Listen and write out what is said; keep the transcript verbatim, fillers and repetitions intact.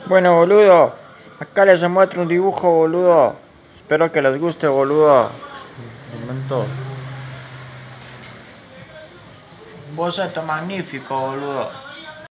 Bueno, boludo, acá les muestro un dibujo, boludo. Espero que les guste, boludo. Un momento. Un boceto magnífico, boludo.